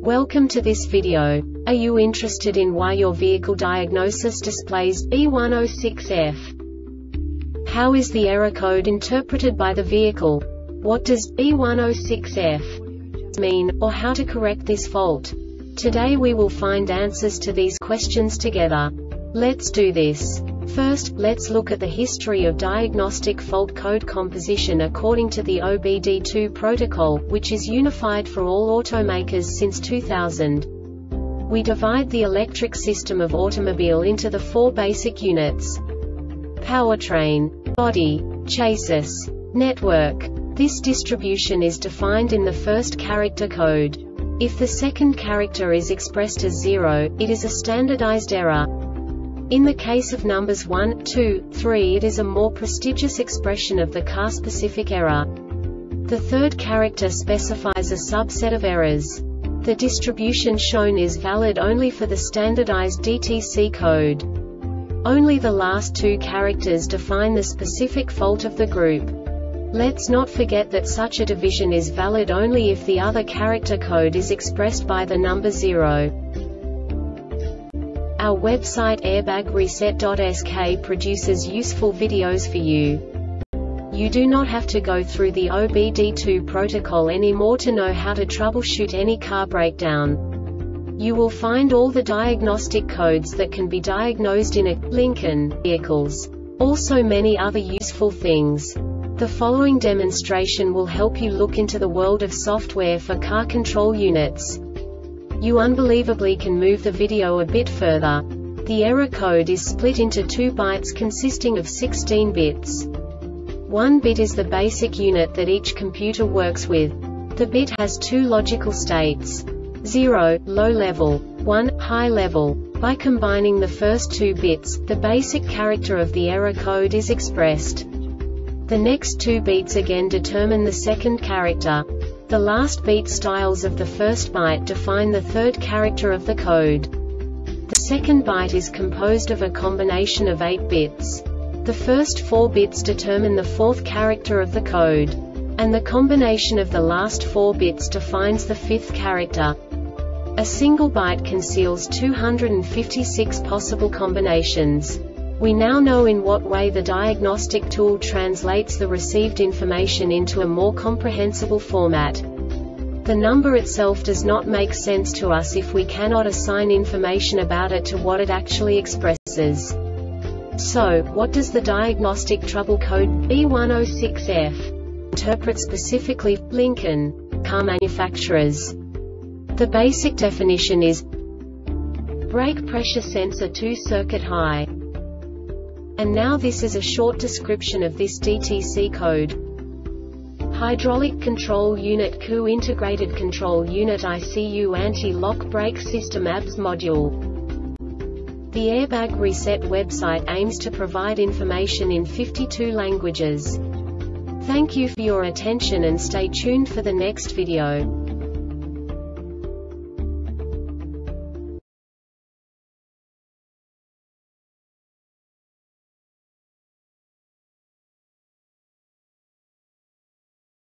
Welcome to this video. Are you interested in why your vehicle diagnosis displays B106F? How is the error code interpreted by the vehicle? What does B106F mean, or how to correct this fault? Today we will find answers to these questions together. Let's do this. First, let's look at the history of diagnostic fault code composition according to the OBD2 protocol, which is unified for all automakers since 2000. We divide the electric system of automobile into the four basic units: powertrain, body, chassis, network. This distribution is defined in the first character code. If the second character is expressed as 0, it is a standardized error. In the case of numbers 1, 2, 3, it is a more prestigious expression of the car-specific error. The third character specifies a subset of errors. The distribution shown is valid only for the standardized DTC code. Only the last two characters define the specific fault of the group. Let's not forget that such a division is valid only if the other character code is expressed by the number 0. Our website airbagreset.sk produces useful videos for you. You do not have to go through the OBD2 protocol anymore to know how to troubleshoot any car breakdown. You will find all the diagnostic codes that can be diagnosed in a Lincoln vehicles. Also many other useful things. The following demonstration will help you look into the world of software for car control units. You unbelievably can move the video a bit further. The error code is split into 2 bytes consisting of 16 bits. 1 bit is the basic unit that each computer works with. The bit has 2 logical states: 0, low level, 1, high level. By combining the first 2 bits, the basic character of the error code is expressed. The next 2 beats again determine the second character. The last beat styles of the first byte define the third character of the code. The second byte is composed of a combination of 8 bits. The first 4 bits determine the fourth character of the code. And the combination of the last 4 bits defines the fifth character. A single byte conceals 256 possible combinations. We now know in what way the diagnostic tool translates the received information into a more comprehensible format. The number itself does not make sense to us if we cannot assign information about it to what it actually expresses. So, what does the diagnostic trouble code B106F interpret specifically for Lincoln car manufacturers? The basic definition is brake pressure sensor 2 circuit high. And now this is a short description of this DTC code. Hydraulic Control Unit CU Integrated Control Unit ICU Anti-Lock Brake System ABS Module. The Airbag Reset website aims to provide information in 52 languages. Thank you for your attention and stay tuned for the next video.